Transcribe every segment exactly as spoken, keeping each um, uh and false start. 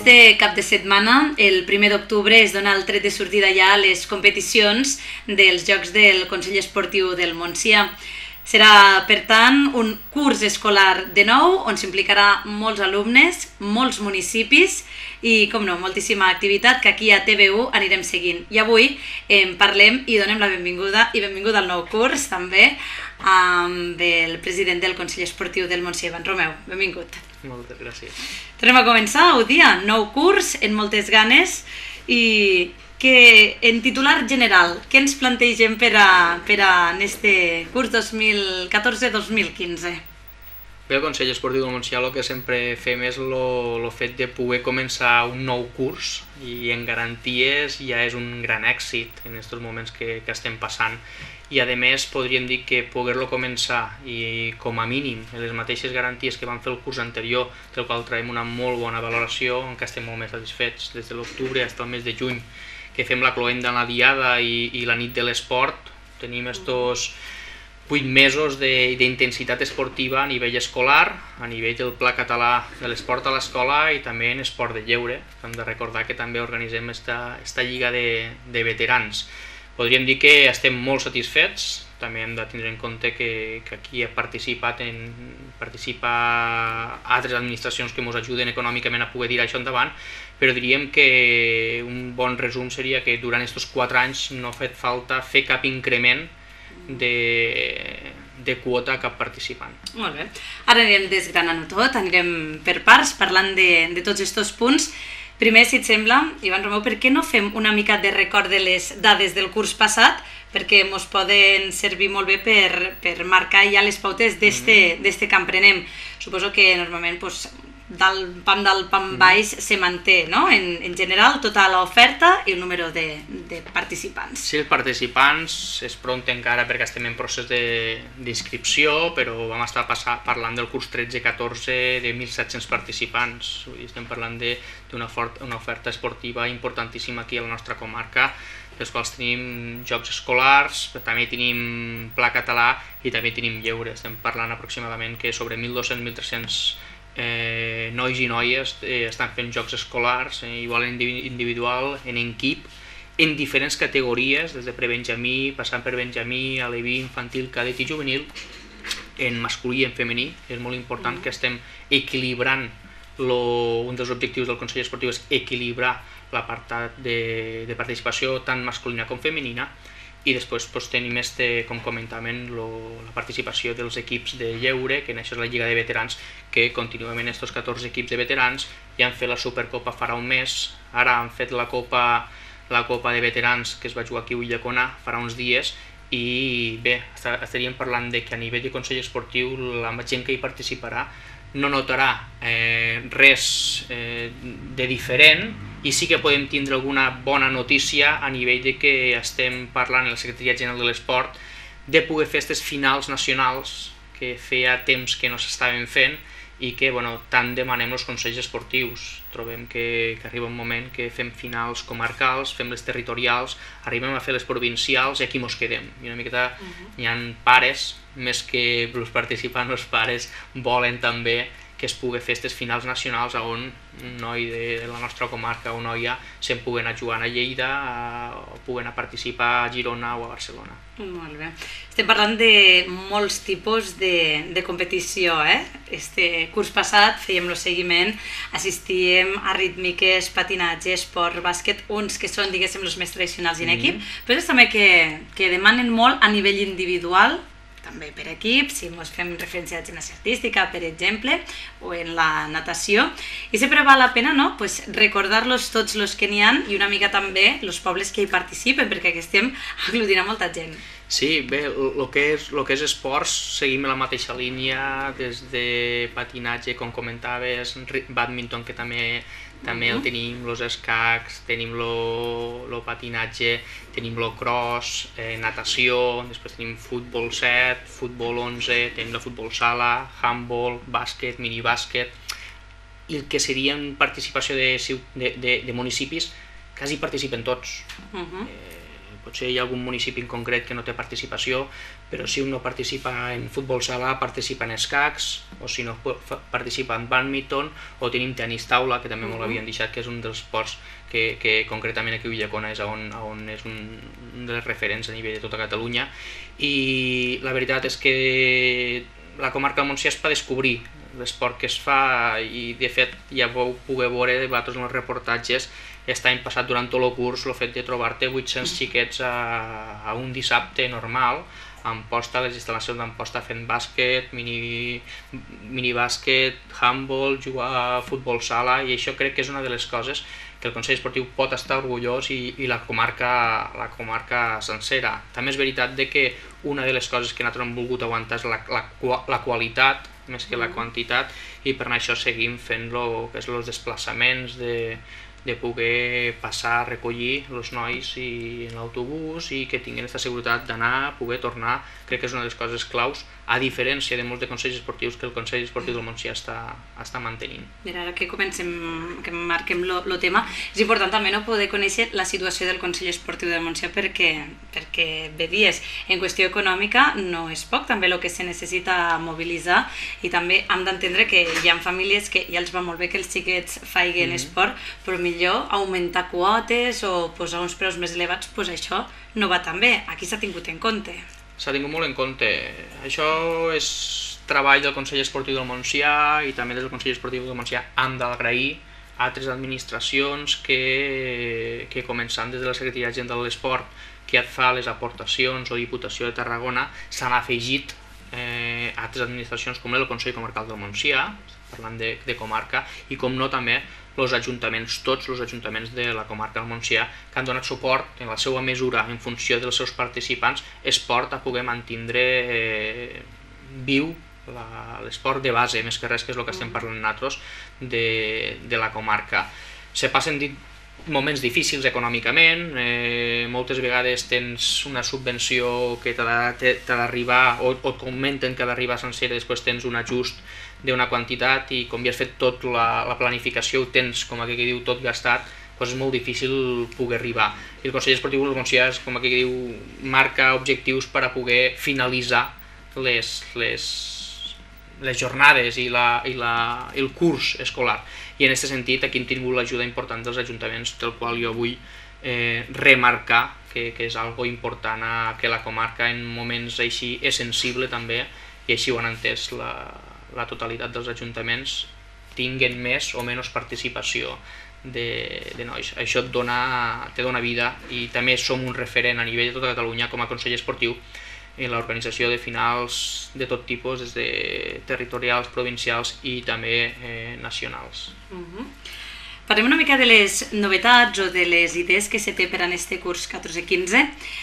Este cap de setmana, el primer d'octubre, es dona el tret de sortida ja a les competicions dels Jocs del Consell Esportiu del Montsià. Serà, per tant, un curs escolar de nou on s'implicarà molts alumnes, molts municipis i, com no, moltíssima activitat que aquí a T V U anirem seguint. I avui en parlem i donem la benvinguda i benvinguda al nou curs també amb el president del Consell Esportiu del Montsià, Ivan Romeu. Benvingut. Moltes gràcies. Tornem a començar, ho dia, nou curs, en moltes ganes i que en titular general, què ens plantegem per a, per a en este curs dos mil catorze dos mil quinze? Bé, el Consell Esportiu del Montsià el que sempre fem és el fet de poder començar un nou curs i en garanties ja és un gran èxit en aquests moments que, que estem passant. I a més podríem dir que poder-lo començar i com a mínim les mateixes garanties que vam fer el curs anterior, del qual traiem una molt bona valoració, en què estem molt més satisfets des de l'octubre fins al mes de juny, que fem la cloenda en la diada i, i la nit de l'esport. Tenim estos vuit mesos d'intensitat esportiva a nivell escolar, a nivell del Pla Català de l'Esport a l'escola i també en esport de lleure. Hem de recordar que també organitzem esta, esta lliga de, de veterans. Podríem dir que estem molt satisfets, també hem de tindre en compte que, que aquí ha participat en, participa altres administracions que ens ajuden econòmicament a poder tirar això endavant, però diríem que un bon resum seria que durant aquests quatre anys no ha fet falta fer cap increment de, de quota a cap participant. Molt bé, ara anirem desgranant-ho tot, anirem per parts parlant de, de tots aquests punts. Primer, si et sembla, Ivan Romeu, per què no fem una mica de record de les dades del curs passat? Perquè ens poden servir molt bé per, per marcar ja les pautes d'este mm-hmm. camp prenem. Suposo que normalment pues, del pam del pam mm-hmm. baix se manté, no? En, en general, tota l'oferta i el número de, de participants. Sí, els participants és pront encara perquè estem en procés d'inscripció, però vam estar passar, parlant del curs tretze catorze de mil set-cents participants. Vull dir, estem parlant d'una una oferta esportiva importantíssima aquí a la nostra comarca, dels quals tenim jocs escolars, però també tenim Pla Català i també tenim lleure. Estem parlant aproximadament que sobre mil dos-cents a mil tres-cents eh, nois i noies eh, estan fent jocs escolars, eh, igual en individual, en equip, en diferents categories, des de prebenjamí, passant per benjamí, aleví, infantil, cadet i juvenil, en masculí i en femení. És molt important que estem equilibrant, lo, un dels objectius del Consell Esportiu és equilibrar l'apartat de, de participació tant masculina com femenina, i després pues, tenim, este, com comentàvem, lo, la participació dels equips de lleure, que això és la Lliga de Veterans, que continuament estos catorze equips de veterans ja han fet la Supercopa farà un mes, ara han fet la Copa, la Copa de Veterans que es va jugar aquí a Ulldecona farà uns dies, i bé, estaríem parlant de que a nivell de Consell Esportiu la gent que hi participarà no notarà eh, res eh, de diferent, i sí que podem tindre alguna bona notícia a nivell de que estem parlant en la Secretaria General de l'Esport de poder fer aquestes finals nacionals que feia temps que no s'estaven fent i que bueno, tant demanem els consells esportius. Trobem que, que arriba un moment que fem finals comarcals, fem les territorials, arribem a fer les provincials i aquí mos quedem. I una miqueta uh-huh. hi ha pares, més que els participants, els pares volen també que es pugui fer aquestes finals nacionals on un noi de la nostra comarca o noia se'n puguen anar jugant a Lleida o puguen anar a participar a Girona o a Barcelona. Molt bé. Estem parlant de molts tipus de, de competició, eh? Este curs passat fèiem el seguiment, assistíem a rítmiques, patinatge, esport, bàsquet, uns que són, diguéssim, els més tradicionals en equip, mm-hmm. però és també que, que demanen molt a nivell individual, també per equip, si ens fem referència a la gimnàstica artística, per exemple, o en la natació, i sempre val la pena no? pues recordar-los tots els que n'hi ha i una mica també els pobles que hi participen, perquè aquí estem aglutinant molta gent. Sí, bé, el que és, lo que és esports seguim la mateixa línia, des de patinatge, com comentaves, bàdminton, que també també el tenim, els escacs, tenim el patinatge, tenim el cross, eh, natació, després tenim futbol set, futbol onze, tenim el futbol sala, handball, bàsquet, minibàsquet, i el que serien participació de, de, de, de municipis, quasi participen tots. Uh-huh. eh, potser hi ha algun municipi en concret que no té participació, però si un no participa en futbol sala, participa en escacs, o si no participa en badminton, o tenim tenis taula, que també m'ho l'havien deixat, que és un dels esports que, que concretament aquí a Ulldecona és on, on és un, un dels referents a nivell de tota Catalunya, i la veritat és que la comarca del Montsià és per descobrir l'esport que es fa, i de fet ja vau poder veure de vosaltres en els reportatges aquest any passat durant tot el curs el fet de trobar-te vuit-cents xiquets a, a un dissabte normal, amb posta, les instal·lacions d'amposta fent bàsquet, mini, minibàsquet, handball, jugar a futbol sala, i això crec que és una de les coses que el Consell Esportiu pot estar orgullós i, i la comarca, la comarca sencera. També és veritat de que una de les coses que nosaltres hem volgut aguantar és la, la, la qualitat més que la quantitat, i per això seguim fent lo, que és els desplaçaments de, de poder passar a recollir els nois i, en l'autobús, i que tinguin aquesta seguretat d'anar, poder tornar. Crec que és una de les coses claus, a diferència de molts de consells esportius que el Consell Esportiu del Montsià està, està mantenint. Mira, ara que comencem, que marquem el tema, és important també no poder conèixer la situació del Consell Esportiu del Montsià, perquè, perquè bé dies, en qüestió econòmica no és poc, també el que se necessita mobilitzar, i també hem d'entendre que hi ha famílies que ja els va molt bé que els xiquets faiguen mm-hmm. esport, però millor augmentar quotes o posar uns preus més elevats, doncs això no va tan bé. Aquí s'ha tingut en compte. S'ha tingut molt en compte. Això és treball del Consell Esportiu del Montsià, i també des del Consell Esportiu del Montsià hem d'agrair a altres administracions que, que començant des de la Secretaria General de l'Esport, que et fa les aportacions, o Diputació de Tarragona, s'han afegit eh, altres administracions com el Consell Comarcal del Montsià, parlant de, de comarca, i com no també els ajuntaments, tots els ajuntaments de la comarca del Montsià, que han donat suport en la seva mesura, en funció dels seus participants, esport a poder mantindre eh, viu l'esport de base, més que res, que és el que estem parlant nosaltres, de, de la comarca. Se passen moments difícils econòmicament, eh, moltes vegades tens una subvenció que t'ha d'arribar, o, o et comenten que ha d'arribar sencera, després tens un ajust d'una quantitat, i com ja has fet tot la, la planificació, ho tens, com aquí diu, tot gastat, doncs és molt difícil poder arribar. I el Consell Esportiu del Montsià, com aquí diu, marca objectius per a poder finalitzar les, les, les jornades i, la, i la, el curs escolar. I en aquest sentit aquí hem tingut l'ajuda important dels ajuntaments, del qual jo vull eh, remarcar que, que és algo important a que la comarca en moments així és sensible també, i així ho han entès la, la totalitat dels ajuntaments, tinguen més o menys participació de, de nois. Això et dona, te dona vida, i també som un referent a nivell de tota Catalunya com a Consell Esportiu en l'organització de finals de tot tipus, des de territorials, provincials i també eh, nacionals. Uh-huh. Parlem una mica de les novetats o de les idees que se té per a este curs catorze quinze.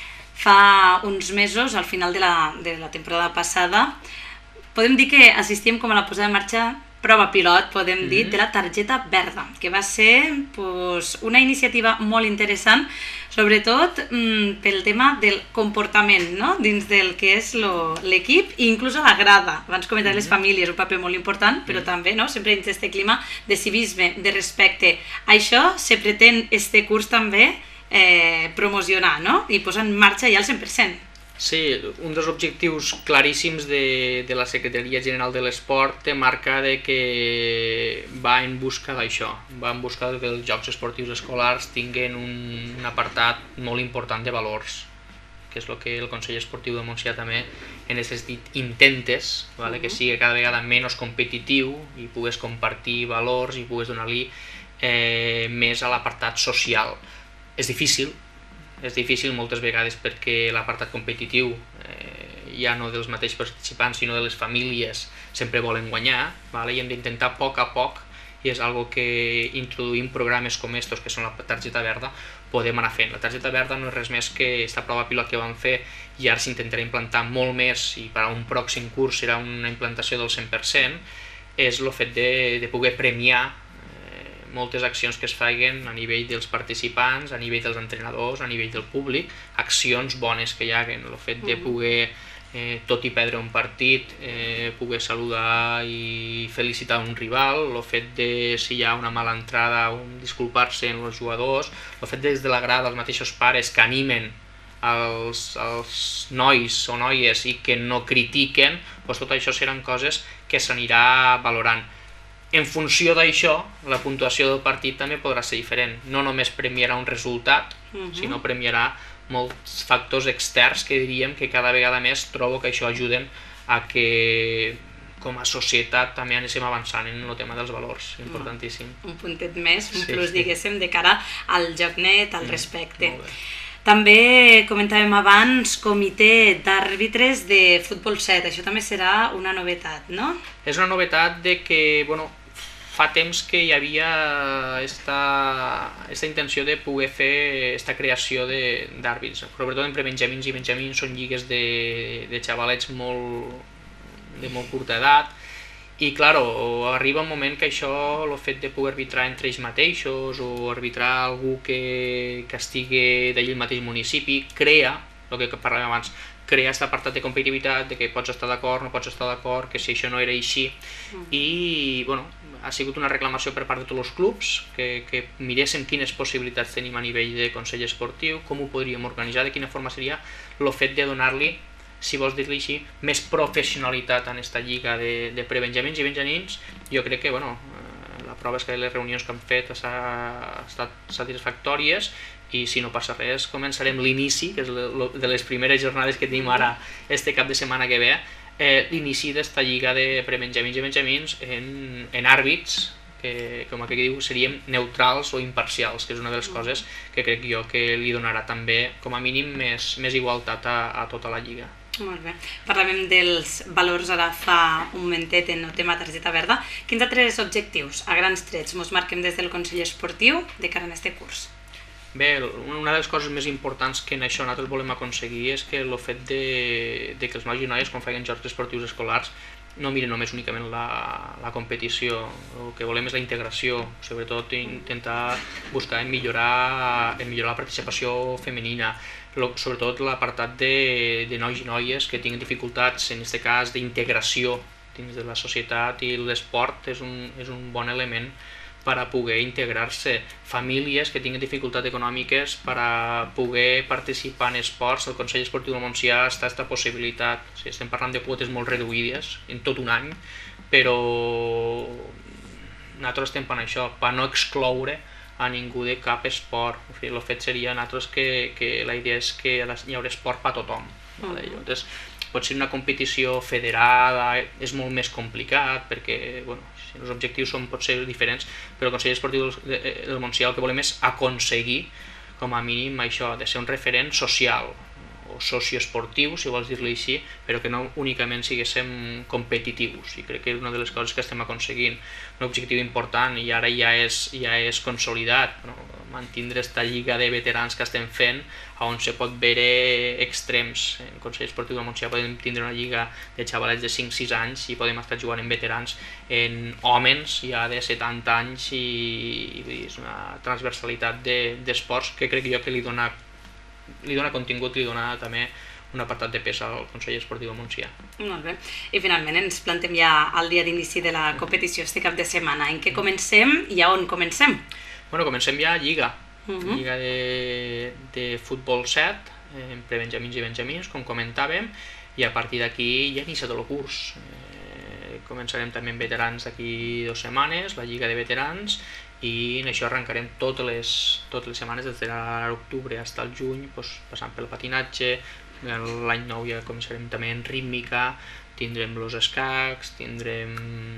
Fa uns mesos, al final de la, de la temporada passada, podem dir que assistíem com a la posada en marxa, prova pilot, podem dir, de la targeta verda, que va ser pues, una iniciativa molt interessant, sobretot mm, pel tema del comportament, no? Dins del que és l'equip, i inclús a la grada. Abans comentar les famílies, un paper molt important, però també no? Sempre dins d'aquest clima de civisme, de respecte. Això se pretén este curs també eh, promocionar, no? I posar en marxa ja al cent per cent. Sí, un dels objectius claríssims de, de la Secretaria General de l'Esport te marca de que va en busca d'això, va en busca que els Jocs Esportius Escolars tinguin un, un apartat molt important de valors, que és el que el Consell Esportiu de Montsià també en aquest sentit intentes, vale? Que sigui cada vegada menys competitiu i pugues compartir valors i pugues donar-li eh, més a l'apartat social. És difícil, és difícil moltes vegades perquè l'apartat competitiu, eh, ja no dels mateixos participants sinó de les famílies, sempre volen guanyar, vale? I hem d'intentar a poc a poc, i és algo que introduïm programes com estos, que són la targeta verda, podem anar fent. La targeta verda no és res més que aquesta prova pilot que vam fer, i ara s'intentarà implantar molt més, i per a un pròxim curs serà una implantació del cent per cent, és el fet de, de poder premiar moltes accions que es facin a nivell dels participants, a nivell dels entrenadors, a nivell del públic, accions bones que hi hagi, el fet de poder, eh, tot i perdre un partit, eh, poder saludar i felicitar un rival, el fet de, si hi ha una mala entrada, un disculpar-se en els jugadors, el fet des de la grada els mateixos pares que animen als, als nois o noies i que no critiquen, doncs tot això seran coses que s'anirà valorant. En funció d'això, la puntuació del partit també podrà ser diferent. No només premiarà un resultat, uh-huh. sinó premiarà molts factors externs que diríem que cada vegada més trobo que això ajuden a que com a societat també anéssim avançant en el tema dels valors, importantíssim. Un puntet més, un sí, plus, sí. diguéssim, de cara al joc net, al mm, respecte. Molt bé. També comentàvem abans comitè d'àrbitres de futbol set, això també serà una novetat, no? És una novetat de que, bueno, fa temps que hi havia esta, esta intenció de poder fer esta creació d'àrbits, sobretot entre benjamins i benjamins, són lligues de, de xavalets molt, de molt curta edat, i claro, arriba un moment que això, el fet de poder arbitrar entre ells mateixos o arbitrar algú que, que estigui d'allí al mateix municipi, crea, el que parlàvem abans, crea aquest apartat de competitivitat, de que pots estar d'acord, no pots estar d'acord, que si això no era així, mm. i bueno, ha sigut una reclamació per part de tots els clubs, que, que miréssim quines possibilitats tenim a nivell de consell esportiu, com ho podríem organitzar, de quina forma seria el fet de donar-li, si vols dir-li així, més professionalitat en aquesta lliga de, de prebenjamins i benjamins. Jo crec que, bueno, la prova és que les reunions que hem fet han estat satisfactòries i si no passa res començarem l'inici, que és de les primeres jornades que tenim ara este cap de setmana que ve, eh, l'inici d'esta lliga de prebenjamins i benjamins en, en àrbits que, com aquí diu, seríem neutrals o imparcials, que és una de les coses que crec jo que li donarà també, com a mínim, més, més igualtat a, a tota la lliga. Molt bé. Parlàvem dels valors ara fa un momentet en el tema targeta verda. Quins altres objectius a grans trets ens marquem des del Consell Esportiu de cara a aquest curs? Bé, una de les coses més importants que en això nosaltres volem aconseguir és que el fet de, de que els nois i noies, quan facin jocs esportius escolars, no miren només únicament la, la competició. El que volem és la integració, sobretot intentar buscar en millorar, en millorar la participació femenina, sobretot l'apartat de, de nois i noies que tinguin dificultats, en aquest cas d'integració dins de la societat, i l'esport és un, és un bon element per a poder integrar-se. Famílies que tinguin dificultats econòmiques per a poder participar en esports. El Consell Esportiu del Montsià està aquesta possibilitat. O sigui, estem parlant de quotes molt reduïdes en tot un any, però nosaltres estem per això, per no excloure a ningú de cap esport. O sigui, el fet seria nosaltres que, que la idea és que hi haurà esport per a tothom. Vale? Llavors, pot ser una competició federada, és molt més complicat perquè, bueno, els objectius són, pot ser diferents, però el Consell Esportiu del Montsià el que volem és aconseguir, com a mínim, això, de ser un referent social o socioesportiu, si vols dir-li així, però que no únicament siguéssim competitius, i crec que és una de les coses que estem aconseguint. Un objectiu important, i ara ja és, ja és consolidat, no? Mantindre aquesta lliga de veterans que estem fent, on se pot veure extrems. En el Consell Esportiu del Montsià podem tindre una lliga de xavalets de cinc sis anys i podem estar jugant en veterans, en homes ja de setanta anys, i, i és una transversalitat d'esports que crec jo que li dona, li dona contingut, li dona també un apartat de pes al Consell Esportiu del Montsià. Molt bé. I finalment ens plantem ja al dia d'inici de la competició, este cap de setmana. En què comencem i a on comencem? Bueno, comencem ja a Lliga, uh-huh. Lliga de, de futbol set, en prebenjamins i benjamins, com comentàvem, i a partir d'aquí ja ha iniciat el curs. Eh, començarem també amb veterans d'aquí dues setmanes, la Lliga de veterans, i en això arrencarem totes les, totes les setmanes, des de l'octubre fins al juny, doncs, passant pel patinatge. L'any nou ja començarem també en rítmica, tindrem els escacs, tindrem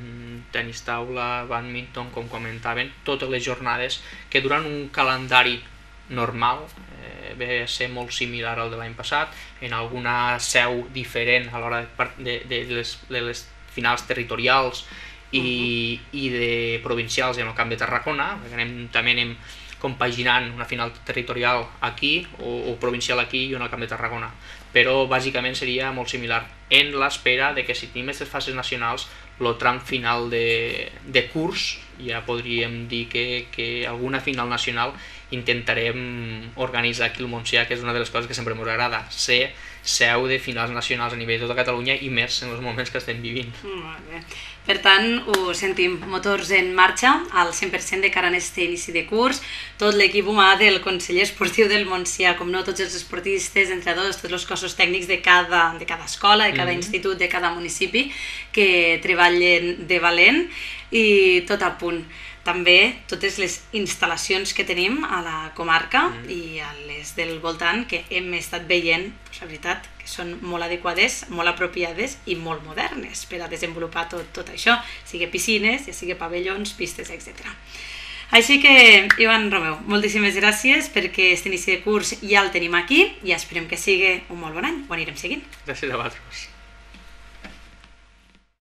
tenis taula, badminton, com comentaven, totes les jornades que durant un calendari normal eh, ve a ser molt similar al de l'any passat, en alguna seu diferent a l'hora de, de, de, les, de les finals territorials i, uh-huh. i de provincials en el Camp de Tarragona, perquè anem, també anem compaginant una final territorial aquí o, o provincial aquí i una al Camp de Tarragona, però bàsicament seria molt similar, en l'espera de que si tenim aquestes fases nacionals, el tram final de, de curs, ja podríem dir que, que alguna final nacional intentarem organitzar aquí al Montsià, que és una de les coses que sempre ens agrada, ser seu de finals nacionals a nivell de tota Catalunya i més en els moments que estem vivint. Molt bé. Per tant, ho sentim, motors en marxa, al cent per cent de cara a aquest inici de curs, tot l'equip humà del Consell Esportiu del Montsià, com no, tots els esportistes, entrenadors, tots els cossos tècnics de cada, de cada escola, de cada mm-hmm. institut, de cada municipi, que treballen de valent i tot a punt. També totes les instal·lacions que tenim a la comarca mm. i a les del voltant que hem estat veient, pues, la veritat, que són molt adequades, molt apropiades i molt modernes per a desenvolupar tot, tot això, sigui piscines, ja sigui pavellons, pistes, etcètera. Així que, Ivan Romeu, moltíssimes gràcies perquè aquest inici de curs ja el tenim aquí i esperem que sigui un molt bon any, ho anirem seguint. Gràcies a vosaltres.